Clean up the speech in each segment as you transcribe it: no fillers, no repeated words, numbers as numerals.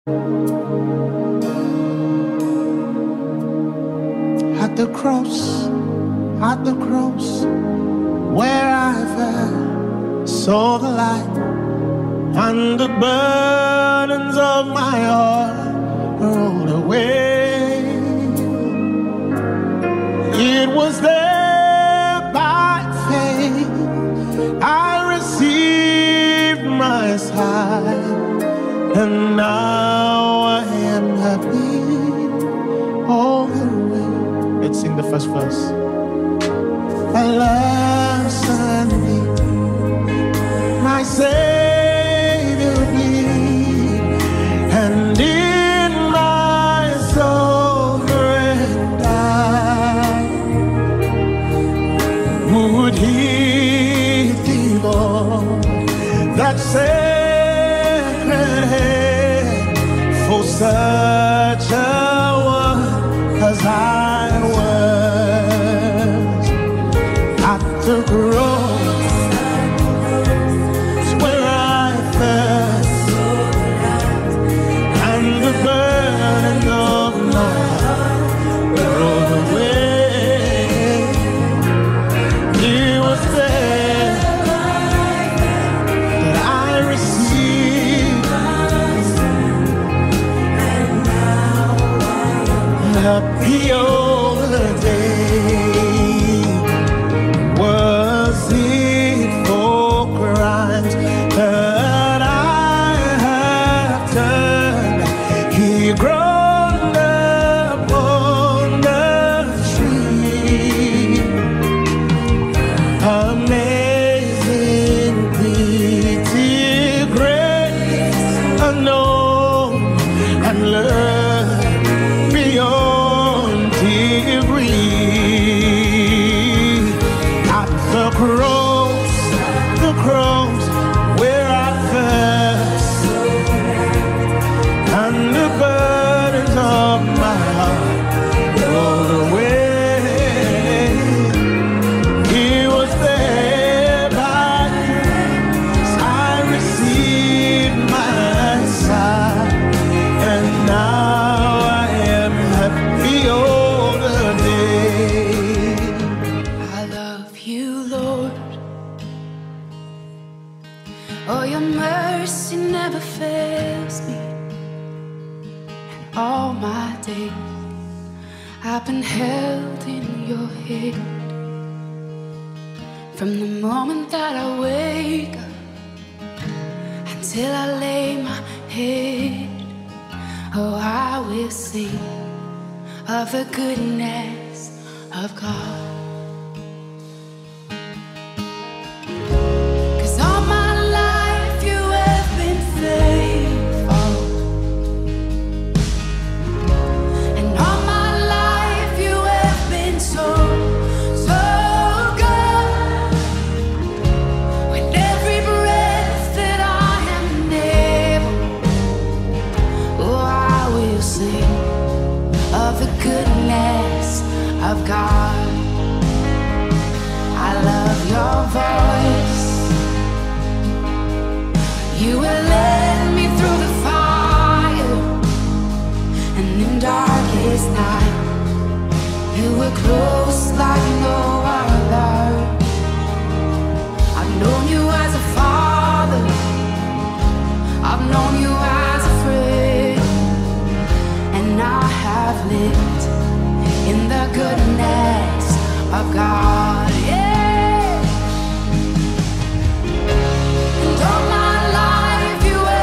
At the cross, where I fell, saw the light, and the burdens of my heart rolled away. It was there by faith I received my sight, and now I am happy all the way. Let's sing the first verse. Alas, and my Savior bleed, and in my soul and I would he devote that sacred head for such a one as I was at the cross, where I fell, and the burden of my heart rolled away. It was there that I received happy all the day. Was it for crimes that I have done? He groaned upon the tree. Amazing pity, grace unknown, and love beyond degree. At the cross, where I fell, and the burdens of my heart rolled away. He was there by grace I received my sight, and now I am happy all the day. I love you, Lord. Oh, your mercy never fails me. And all my days I've been held in your hand. From the moment that I wake up until I lay my head, oh, I will sing of the goodness of God. Of God, I love your voice. You will lead me through the fire, and in darkest night, you were close like no other. I've known you as a father, I've known you as a friend, and I have lived in the goodness of God, yeah. And all my life you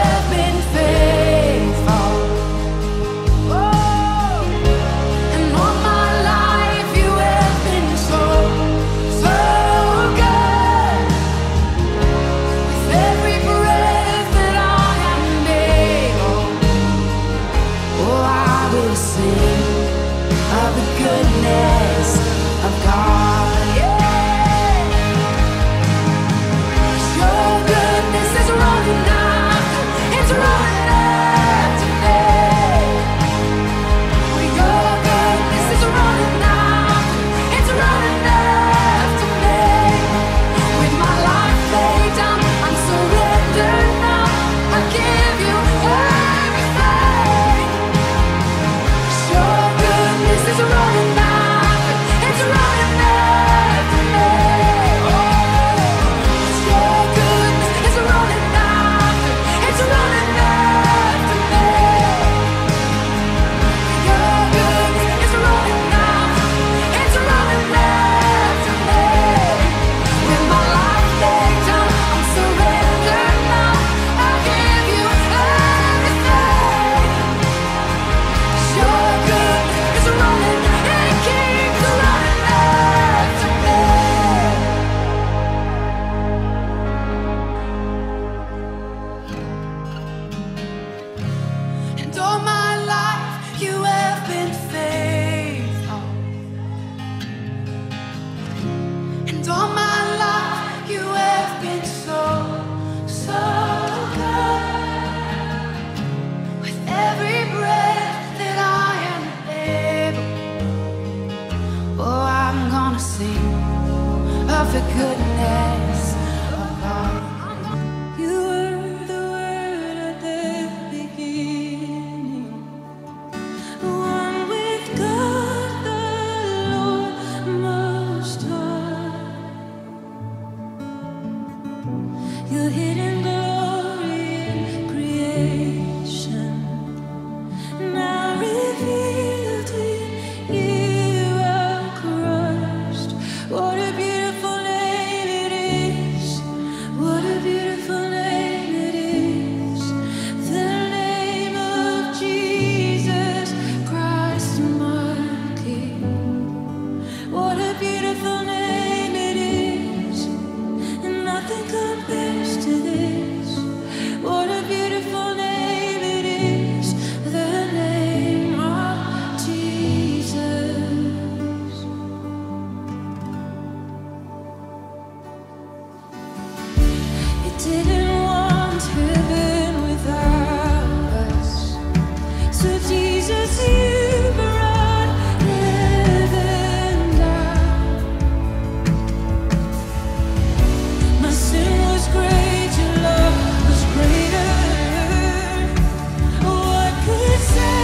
all my life you have been faithful. And all my life you have been so, so good. With every breath that I am able, oh, I'm gonna sing of the goodness of God. You were the Word at the beginning, one with God the Lord Most High. Your hidden glory in creation, now revealed in you are Christ. What a beautiful name it is. What a beautiful name it is. The name of Jesus Christ, my King. What a beautiful name it is. And nothing compares to this. What a beautiful name it is. The name of Jesus. You didn't want heaven without us. So Jesus, you brought heaven down. My sin was great, your love was greater. What could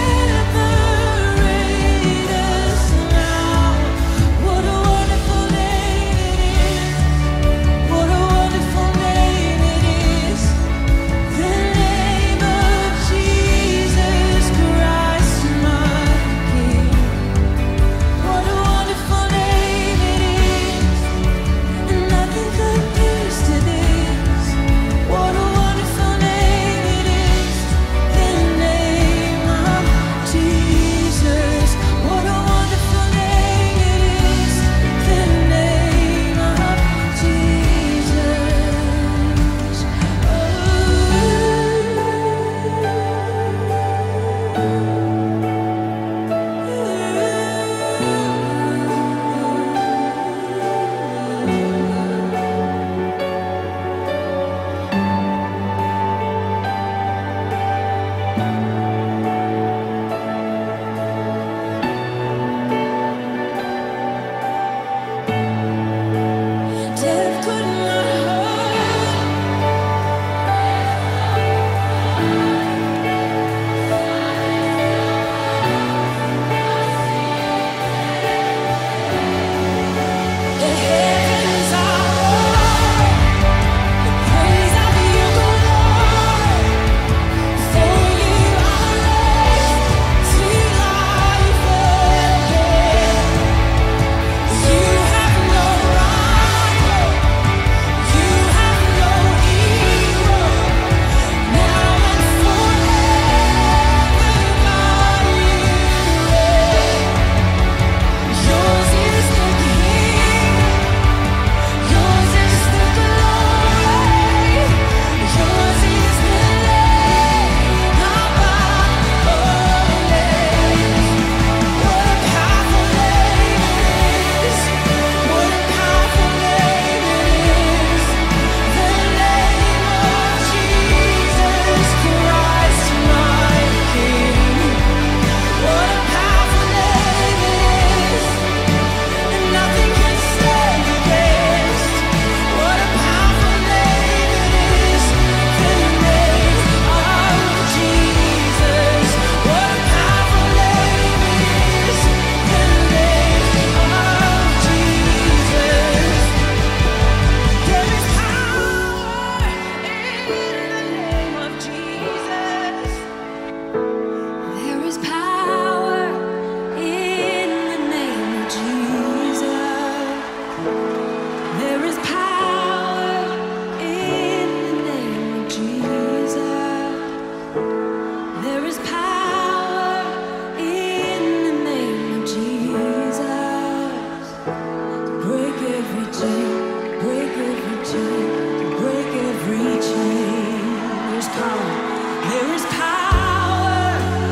separate us now? What a wonderful name it is. What a wonderful name it is. The name of Jesus Christ, my King. What a wonderful name it is. And nothing compares to this. What a wonderful name it is. The name of Jesus. What a wonderful name it is. The name of Jesus. Death could not hold. The heavens are roaring, the praise of your glory. For you are raised to life again. You have no rival, you have no equal. Now and forever, God, you reign. Yours is the kingdom, yours is the glory, yours is the name above all names. What a powerful name it is. What a powerful name it is. The name of Jesus Christ, my King. What a powerful name it is. And nothing can stand against. What a powerful name it is. The name of Jesus. What a powerful name it is. The name of Jesus. There is power in the name of Jesus. There is power in the name of Jesus. There is power in the name of Jesus. There is power in the name of Jesus. Break every chain, break every chain, break every chain. There's power. There is power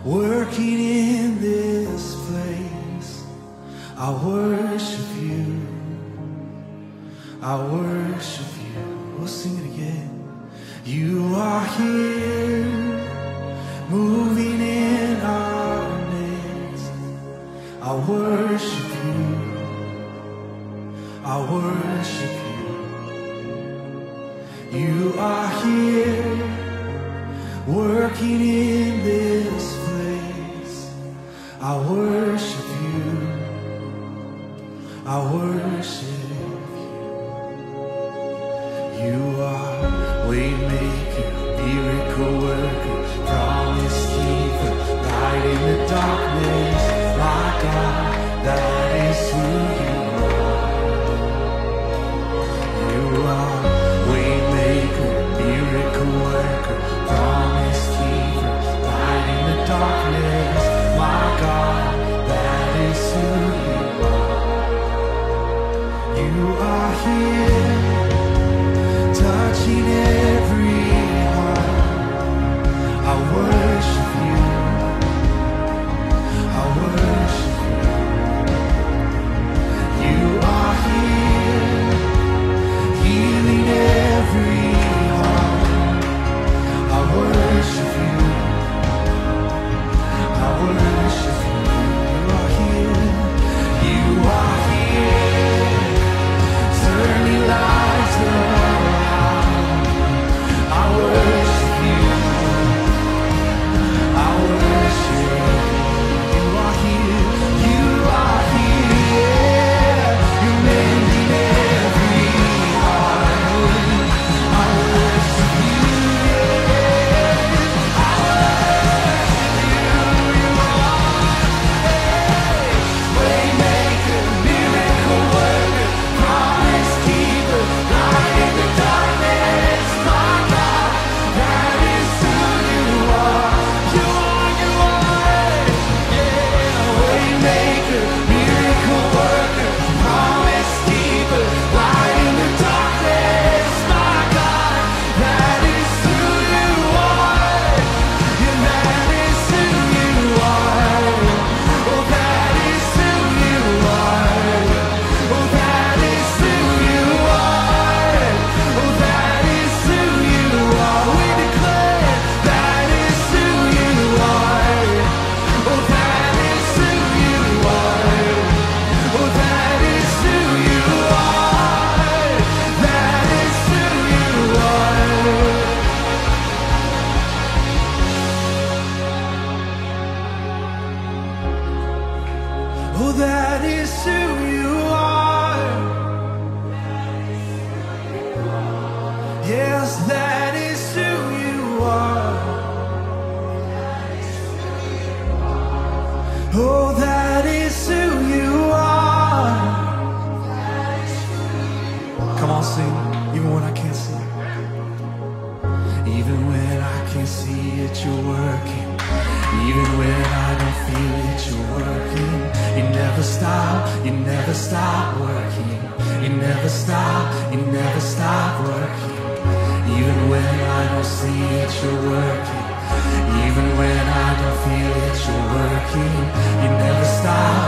working in this place. I worship you. I worship you. We'll sing it again. You are here, moving in our midst. I worship you. I worship you. You are here, working in this place. I worship you. I worship you. You are waymaker, miracle worker, promise keeper, light in the darkness. My God, that is who you are. You are waymaker, miracle worker, promise keeper, light in the darkness. My God, that is who you are. You are here, touching every heart. I worship you. I worship you. You are here, healing every heart. I worship you. I worship you. You are here. You are here, turning lives around. I worship you. I worship you. You are here. You are here. You're mending every heart. I worship you. I worship you. You are waymaker, miracle worker, promise keeper, light in the darkness. My God, that is who you are. You are, yeah. Waymaker, miracle worker, promise keeper, light in the darkness. My God, that is who you are. Yeah, that is who you are. Oh, that is who you are. Oh, that is who you are. Oh, that is who you are. We declare that is who you are. Oh, that is who you are. Oh, that is who you are. That is who you are. Oh, that is who you are. Yes, that is who you are. Oh, that is who you are. Come on, sing. Even when I can't see. Even when I can't see it, you're working. Even when I don't feel it, you're working. You never stop, you never stop working. You never stop, you never stop working. Even when I don't see it, you're working. Even when I don't feel it, you're working. You never stop.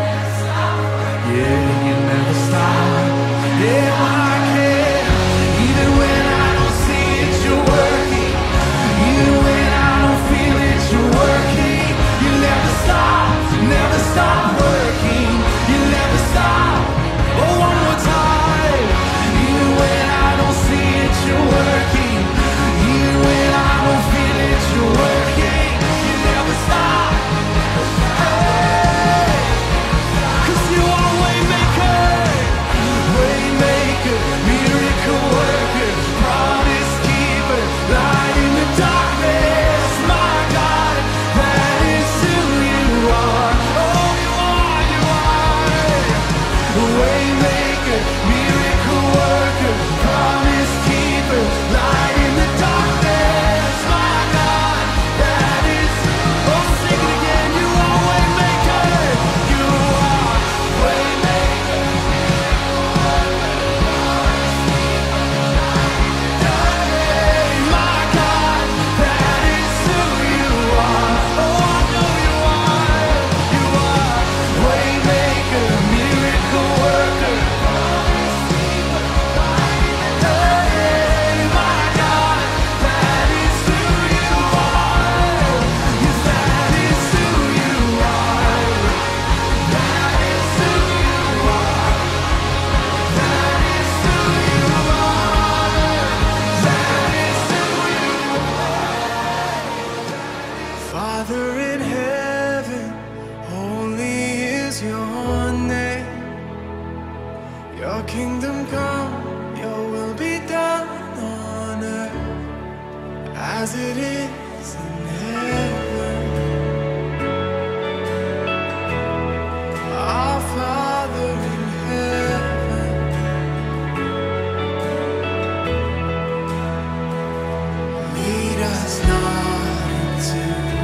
Yeah, you never stop. Yeah, I can. Even when I don't see it, you're working. Even when I don't feel it, you're working. You never stop, never stop working. You never stop. Oh, one more time. Even when I don't see it, you're working. Even when I don't feel it, you're working. You never stop. Hey, 'cause you are waymaker, waymaker, miracle worker, promise keeper, light in the darkness. My God, that is who you are. Oh, you are, you kingdom come, your will be done on earth as it is in heaven. Our Father in heaven, lead us not into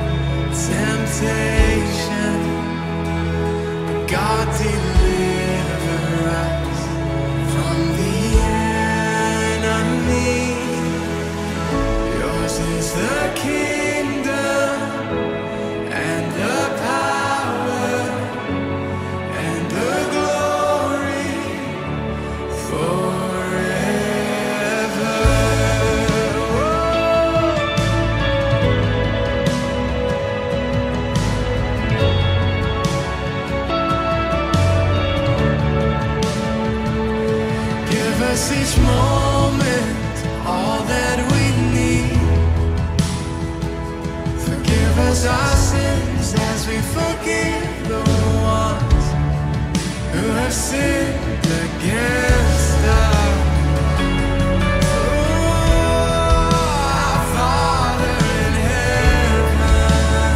temptation, but God deliver us from the enemy. Yours is the kingdom and the power and the glory forever. Give us each moment all that we need. Forgive us our sins as we forgive the ones who have sinned against us. Our Father in heaven,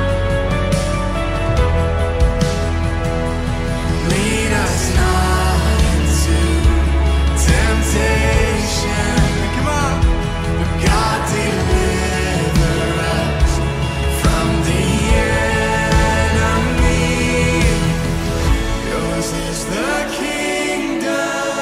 lead us not into temptation. Come on. But God deliver us from the enemy. Yours is the kingdom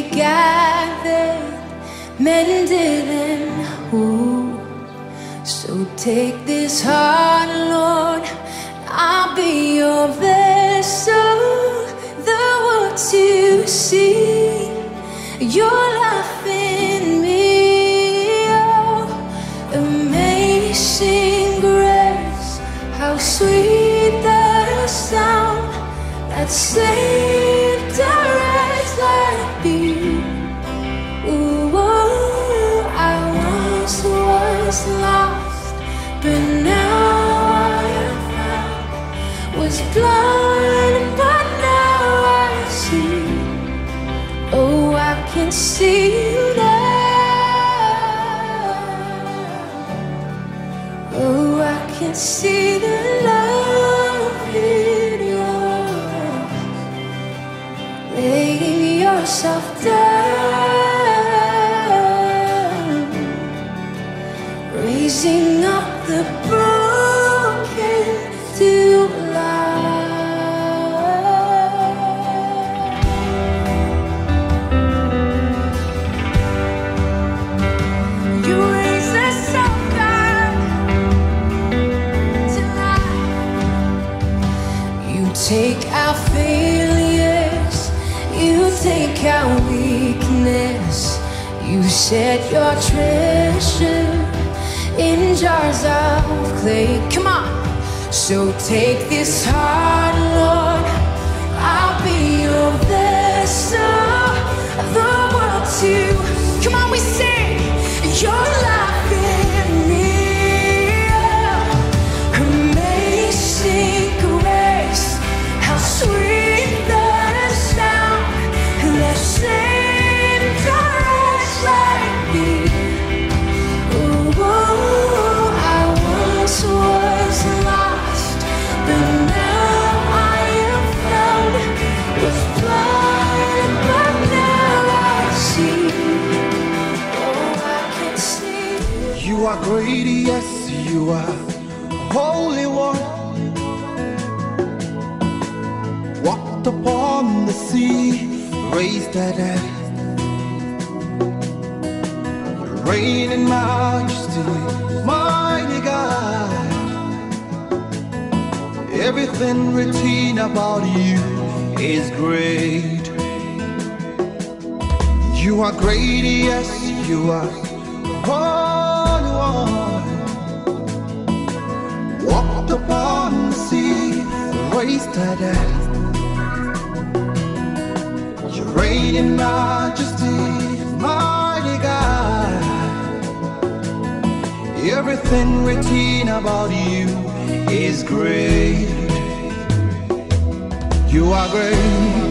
gathered, mended and whole. So take this heart, Lord, I'll be your vessel, the world to see your life in me. Oh, amazing grace, how sweet the sound that saved a wretch like me. Ooh, I once was lost, but now I am found. Was blind, but now I see. Oh, I can see you now. Oh, I can see the love in your eyes. Laying yourself down, raising up the broken to life. You raise us up, God, to life. You take our failures, you take our weakness. You set your treasure in jars of clay. Come on. So take this heart, Lord, I'll be your vessel, the world to. Come on, we sing your life in me. Amazing grace, how sweet the sound that saved a wretch like me. Was lost, but now I am found. Was blind, but now I see. Oh, I can see. You are great, yes, you are Holy One. Walked upon the sea, raised the dead. Reign in majesty, mighty God. Everything written about you is great. You are great, yes, you are Holy One. Walked upon the sea, raised the dead. You reign in majesty, mighty God. Everything written about you is great. You are great.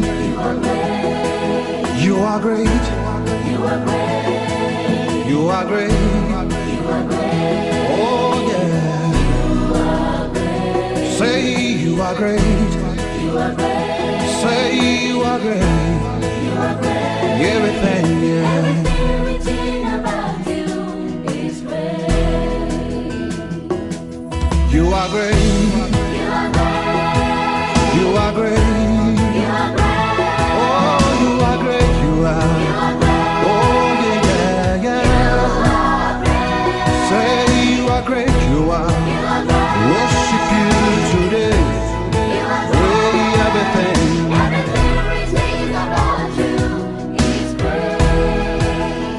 You are great. You are great. You are great. You are great. Oh yeah. You are great. Say you are great. You are great. Say you are great. You are great. Everything, yeah. Everything written about you is great. You are great. You are great. You are great. You are great. Oh, you are great. You are. You are great. Oh, yeah, yeah. You are great. Say you are great. You are. You are great. Worship you today. You are great. Everything. Everything written about you is great.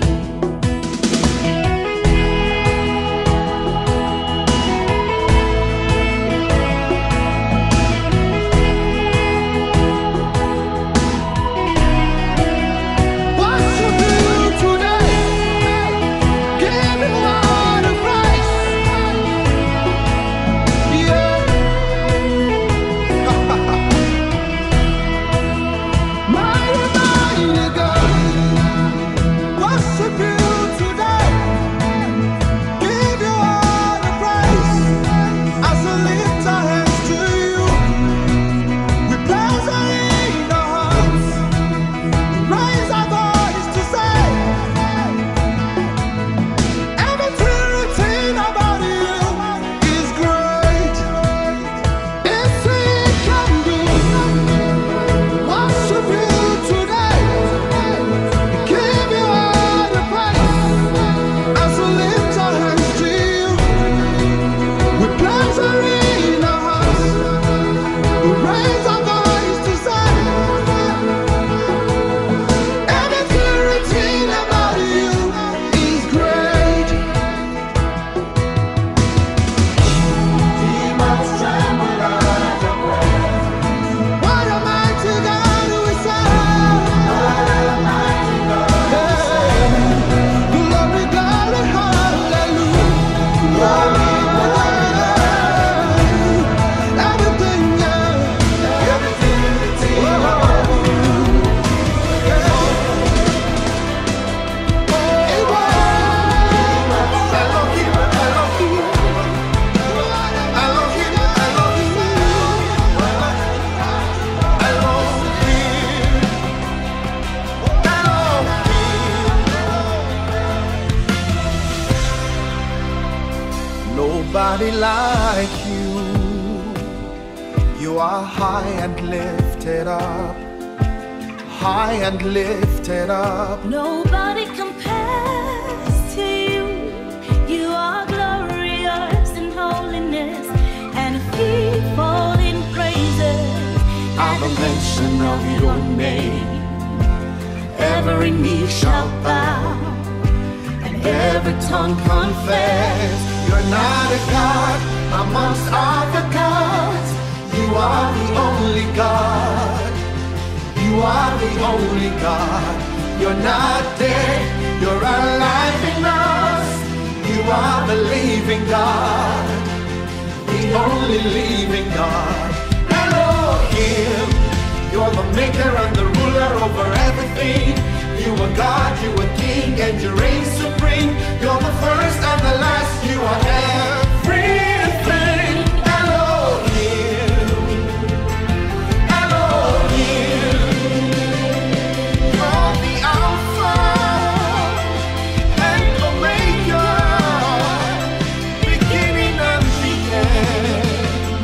Nobody like you. You are high and lifted up, high and lifted up. Nobody compares to you. You are glorious in holiness and fearful in praises. At the mention of your name, every knee shall bow and every tongue confess. You're not a God amongst other gods. You are the only God. You are the only God. You're not dead, you're alive in us. You are the living God, the only living God. Elohim, you're the maker and the ruler over everything. You are God, you are King, and you reign supreme. You're the first and the last, you are everything. Elohim, Elohim, you're the Alpha and Omega, beginning and the end.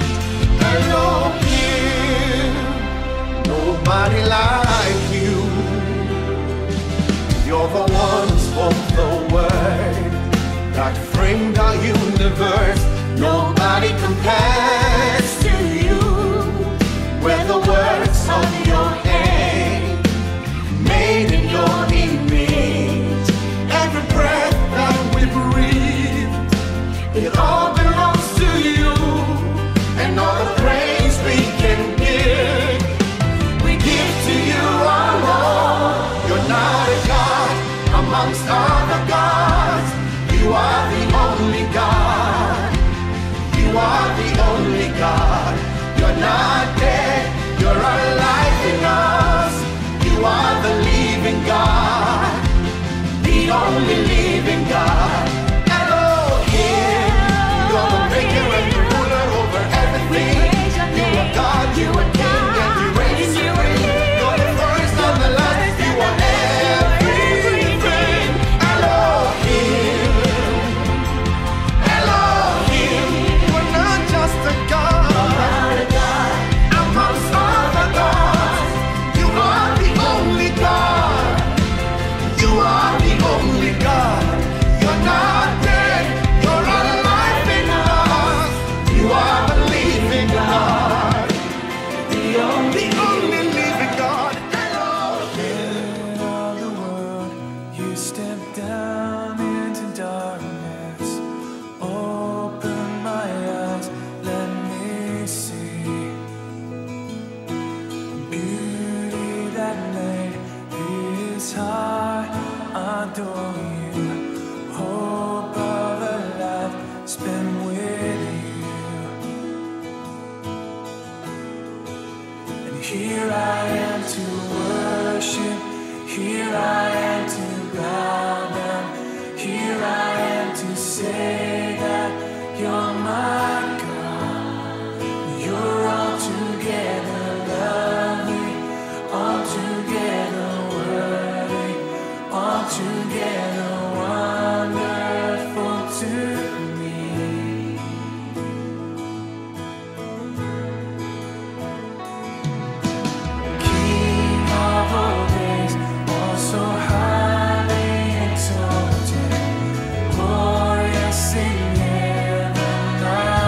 Elohim, nobody like you. You're the one who spoke the word that framed our universe. Nobody compares to you. We're the works of your hand, made in your image. Every breath that we breathe, it all belongs to you. And all the praise we can give, we give to you, our Lord. You're not a God amongst other gods. You are the only God. You are the only God. You're not dead, you're alive in us. You are the living God, the only living God. Elohim, you're the maker and the ruler over everything. You are God, you are King, and you reign supreme. You're the first and the last, you are everything. Elohim, Elohim, we're not just a God amongst other gods. You are the only God. You are the only God. You're not dead, you're alive in us. You are the living God, the only living God. Light of the world, you step down into darkness. Open my eyes, let me see beauty that made this high. Adore you, hope of a life spent with you. And here I am to worship, here I am to bow down, here I am to say that you're my God. You're altogether lovely, altogether worthy, altogether wonderful to me. King of all days, also highly exalted, glorious in heaven.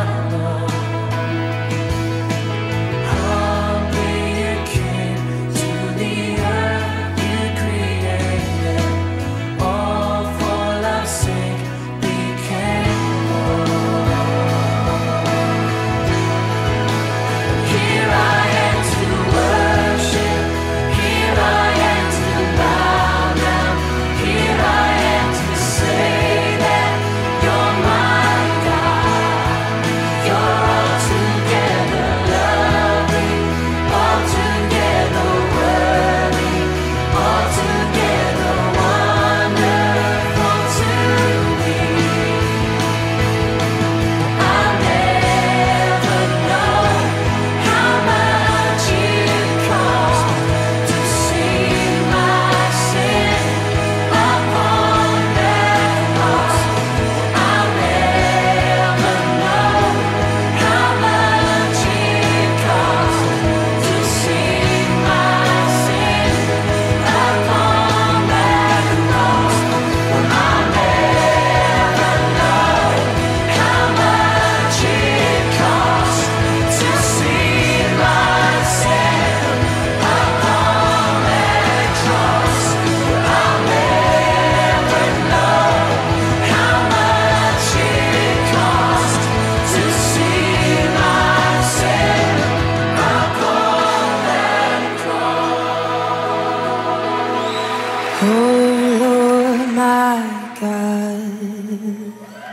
God.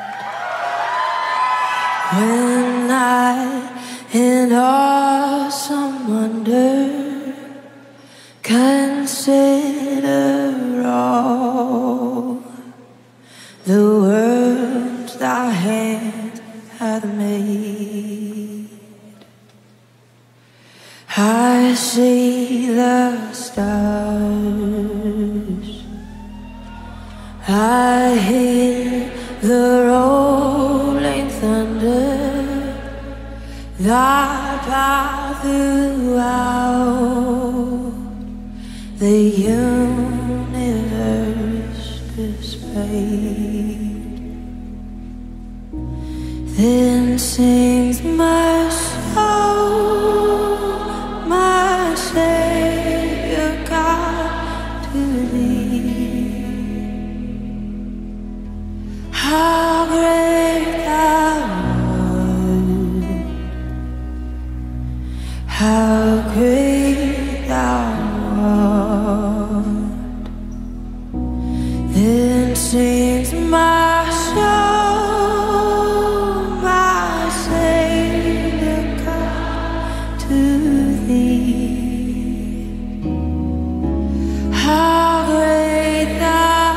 When I, in awesome wonder, consider all the worlds thy hand hath made, I see the stars, I hear the rolling thunder, thy power throughout the universe displayed. Then sings my soul, my Savior God, to thee. How great thou art, how great thou art. Then sings my soul, my Savior God, to thee. How great thou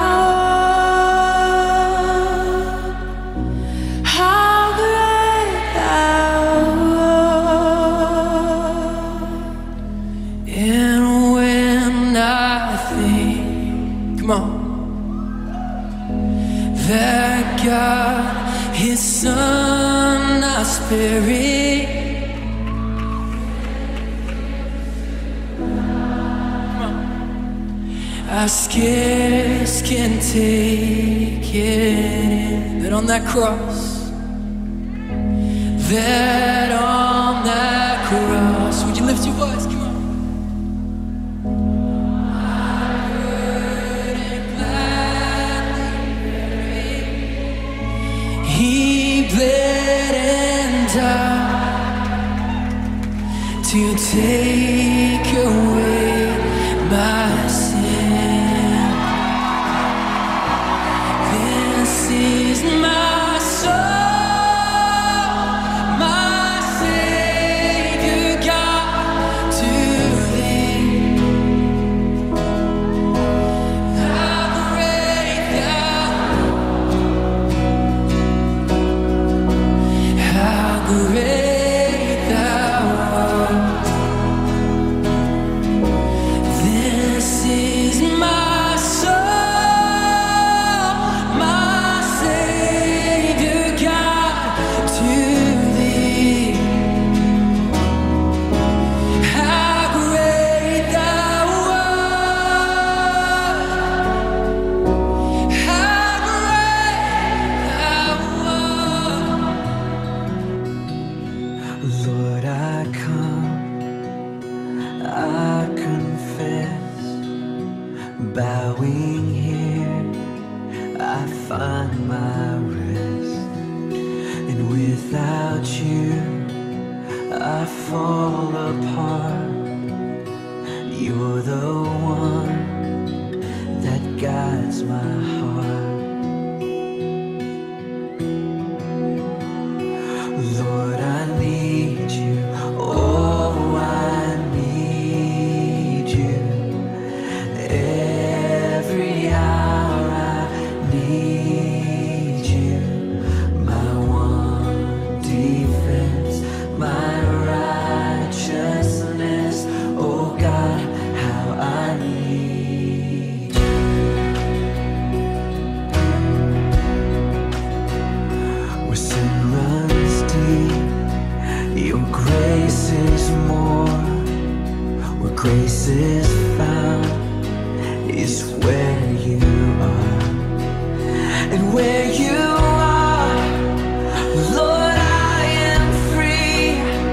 art, how great thou art. And when I think, come on, that God, His Son, our Spirit, I scarce can take it in, that on that cross, that on that cross, would you lift your voice? Come on. He bled and died to take away my sin. This is my soul, my Savior God, to thee. How great thou art, how great thou art. This is my soul, my Savior God, to thee. How great thou art, how great thou art. Lord, I come, I confess, bowing here, I find my rest. And without you, I fall apart. You're the one that guides my heart. Lord, I need you. Oh, I need you. Every hour I need you. My one defense, my righteousness. Oh God, how I need you. Where sin runs deep, your grace is more. Where grace is found is where you are. And where you are, Lord, I am free.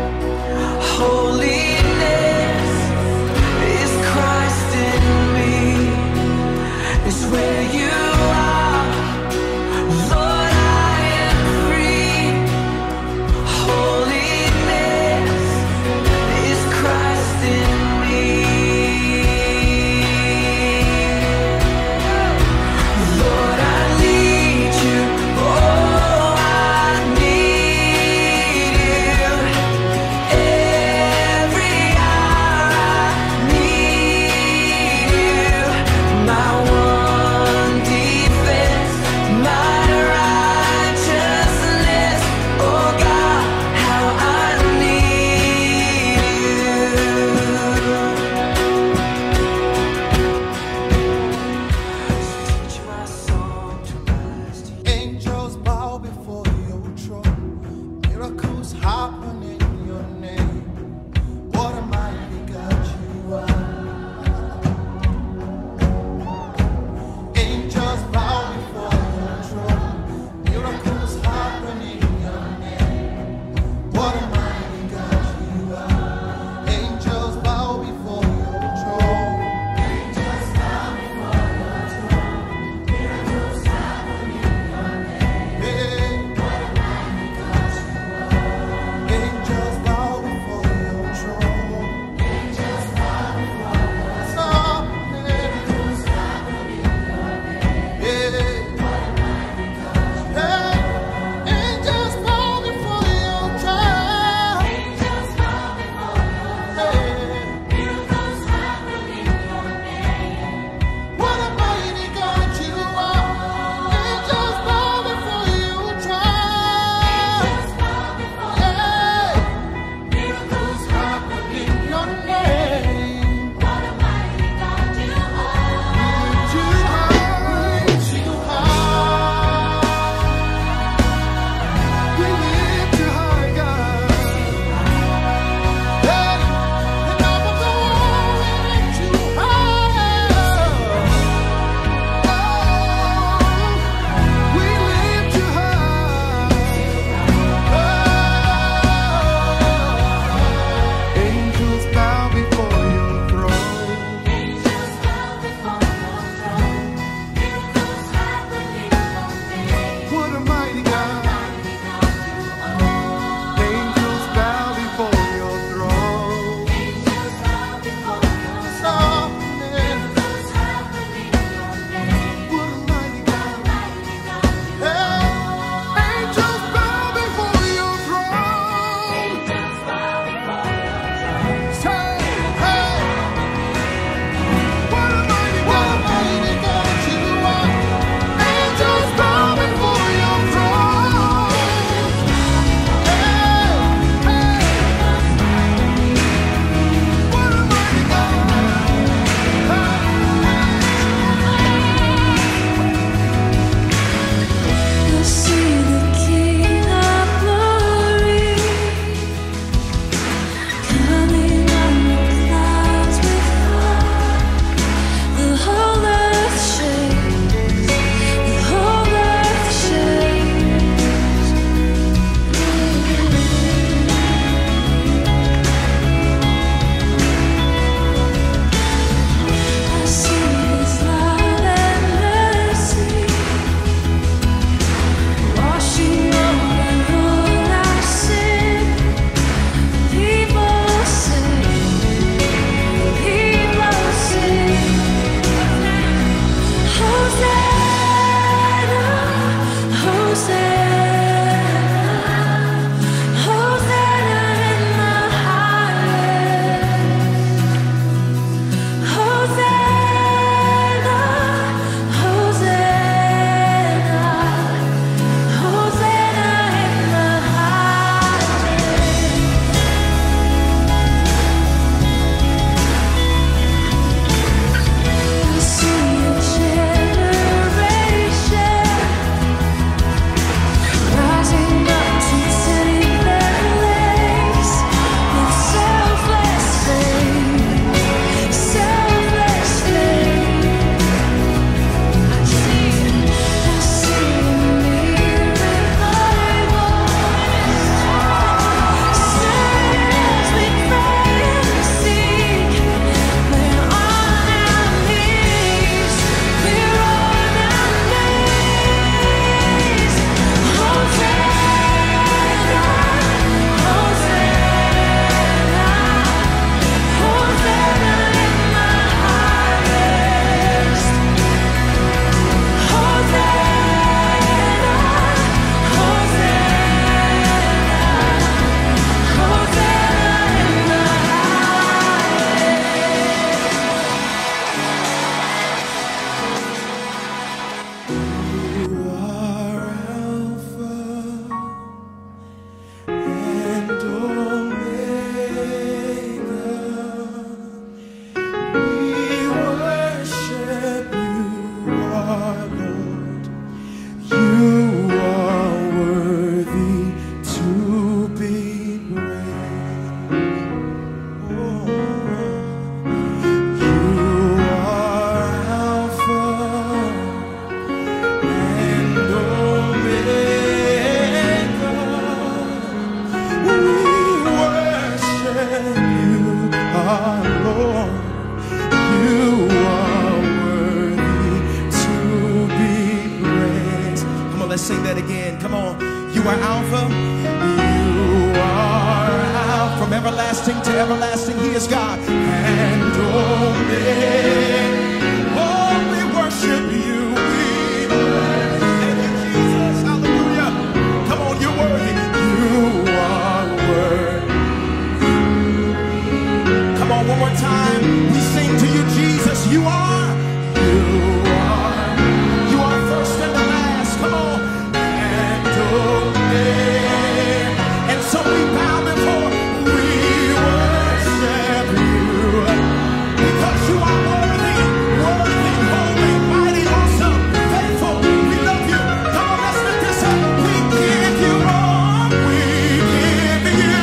Holiness is Christ in me. It's where you are, Lord, I am free. Holiness is Christ in me. let's sing that again. Come on. You are Alpha. You are Alpha. From everlasting to everlasting, He is God. And Omega. Oh, we worship You. We worship You, Jesus. Hallelujah. Come on, You're worthy. You are worthy. Come on, one more time. We sing to You, Jesus. You are. You are first and the last. Come on. And Omega. And so we bow before. We worship You because You are worthy, worthy, holy, mighty, awesome, faithful. We love You. Come on, let's lift this up. We give You all. We give You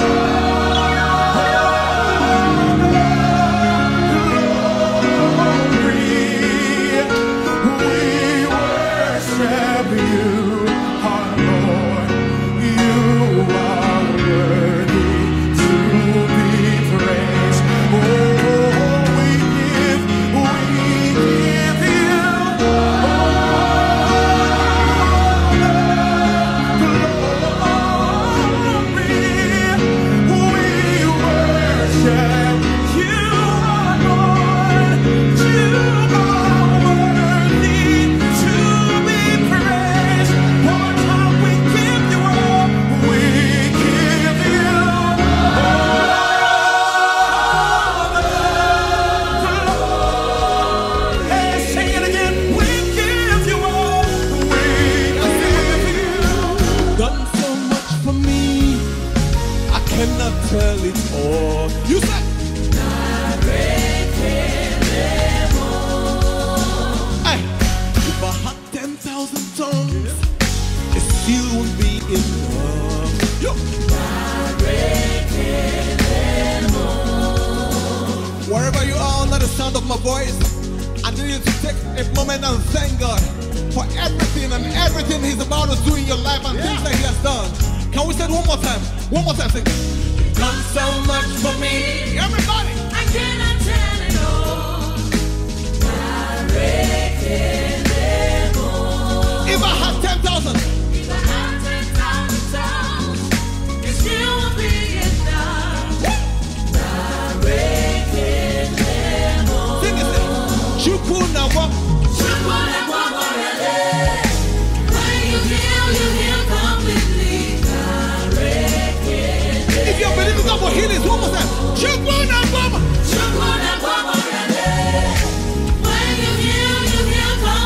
tell it all. You said hey, if I had 10,000 tongues, it still won't be enough. Yo. Wherever you are under the sound of my voice, I need you to take a moment and thank God for everything and everything He's about to do in your life and things that He has done. Can we say it one more time? One more time, sing. Done so much for me. Everybody. I cannot tell it all. If I had 10,000. If I had 10,000 tongues, it still won't be enough. Sing it. Chukwunagwa. Chukwunagwa morele. When you heal completely. If you're believing God for healing, one more time. Chukwunagwa morele. When you heal completely.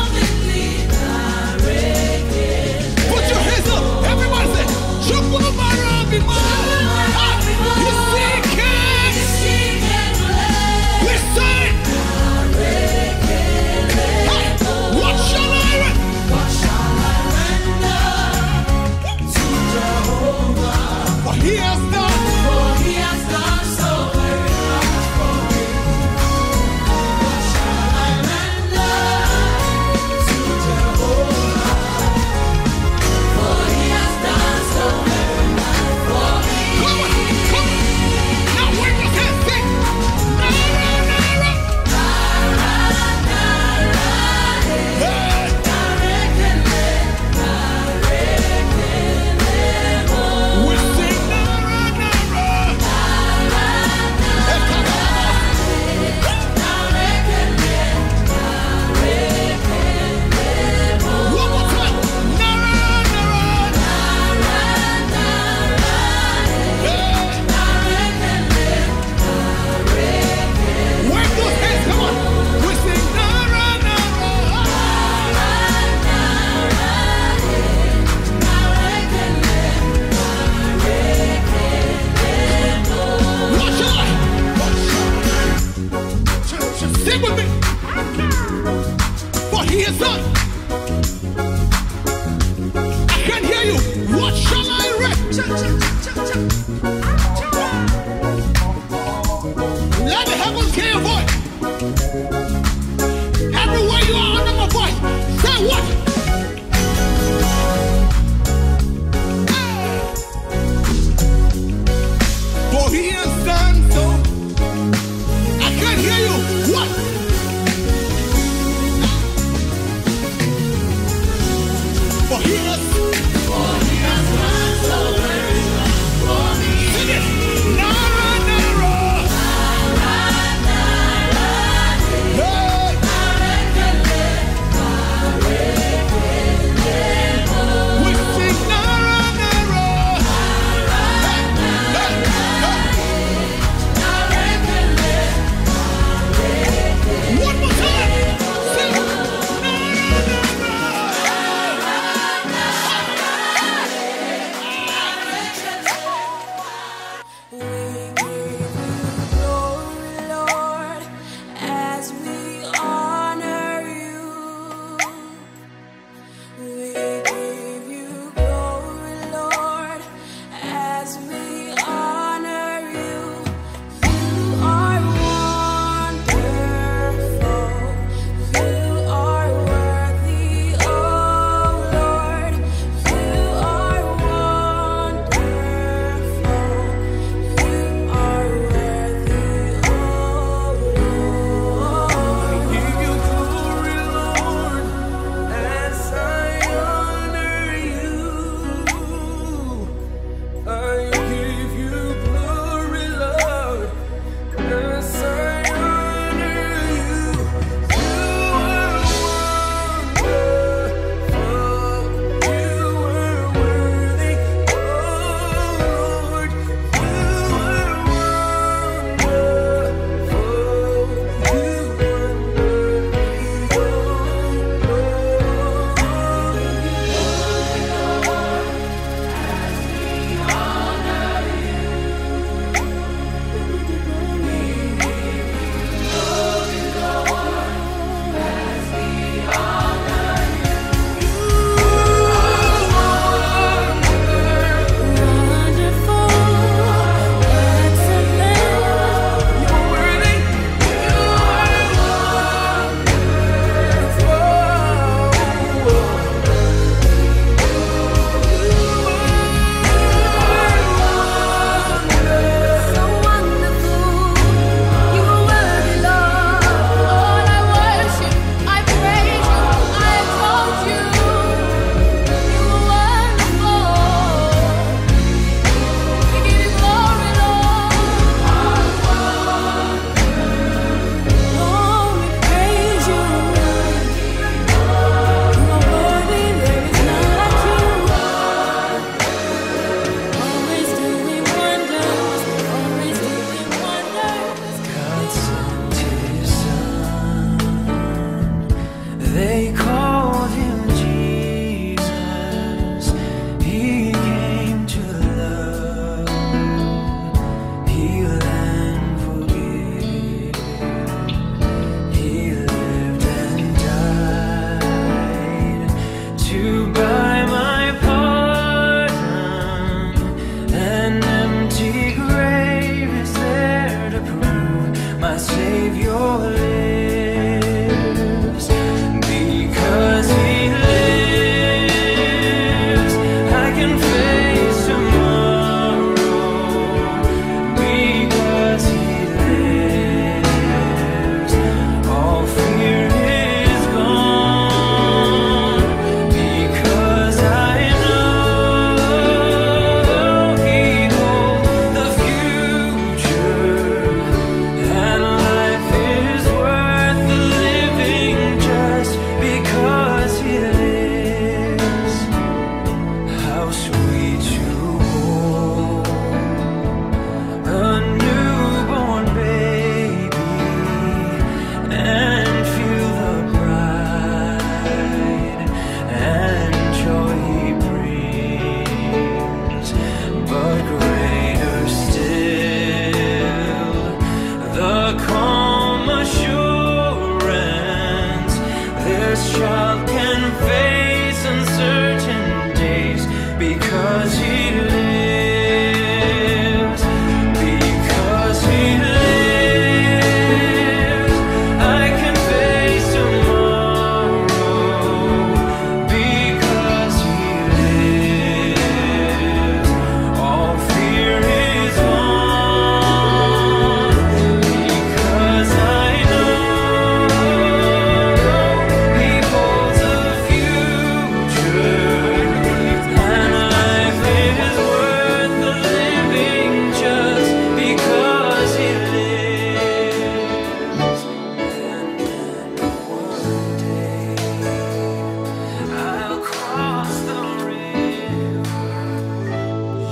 future.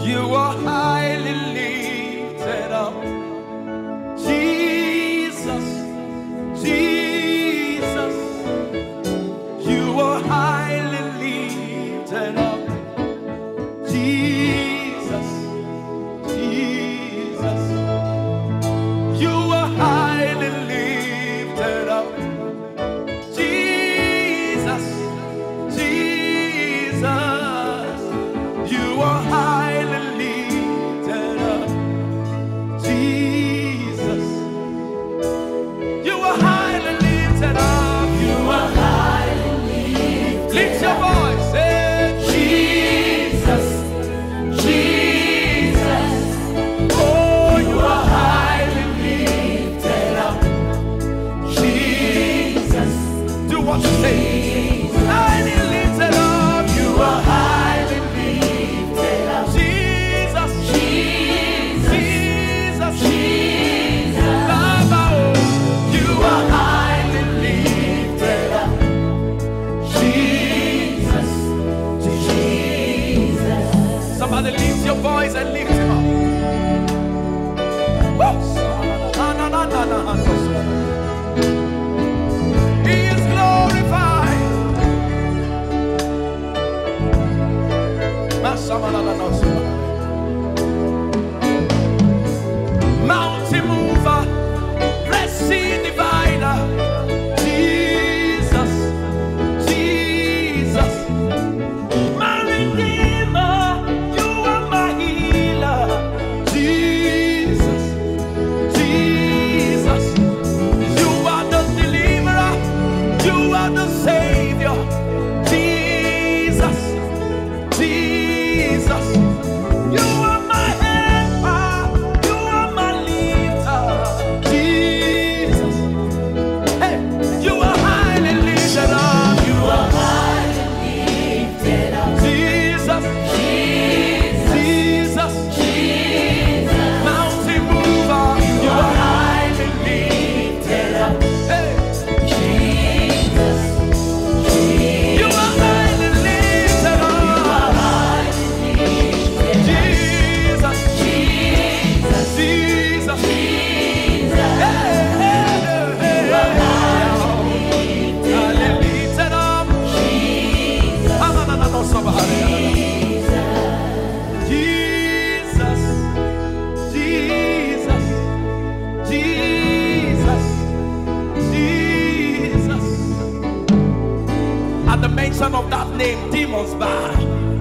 You are highly lifted up. Jesus, Jesus, you are highly lifted up. Jesus, Jesus, you are highly lifted up. Jesus, Jesus, you are highly lifted up. Jesus, you are highly lifted up. You are highly lifted. Lift your voice, say Jesus, Jesus. Oh, you are highly lifted up. Jesus, do what you say. Highly lifted up. You are highly lifted up. Jesus, Jesus, Jesus. Baba, oh, you are highly lifted up. Jesus, Jesus. Somebody lift your voice and lift him up. Woo! Na, na, na, na, na. He is glorified. Mountain mover, Red Sea divider. Jesus, Jesus, my redeemer, you are my healer. Jesus, Jesus, you are the deliverer, you are the savior. Jesus, Jesus, you are my helper, you are my lifter. Jesus, hey, you are highly lifted up. You are highly lifted up. Jesus, Jesus, Jesus, mountain mover, you are highly lifted up. Hey, Jesus, you are highly lifted up. Jesus, Jesus, Jesus, Jesus. Hey, hey, hey, highly lifted up. Jesus, Jesus, Jesus, Jesus. At the mention of that name, demons bow.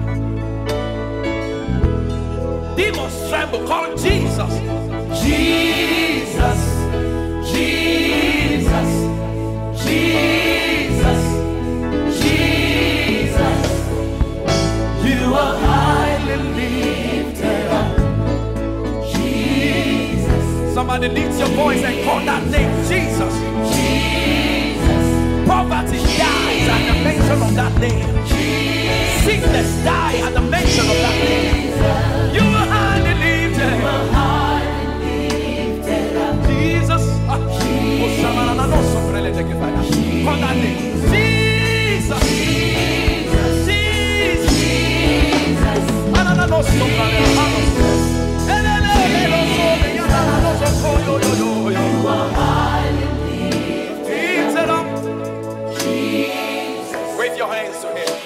Demons tremble. Call Jesus. Jesus, Jesus, Jesus, Jesus. You are highly lifted up. Jesus. Somebody lift your voice and call that name Jesus. Jesus. Poverty dies at the mention of that name. Sickness dies at the mention of that name. You are highly lifted. Jesus. Call that name. Jesus. Wave your hands to him.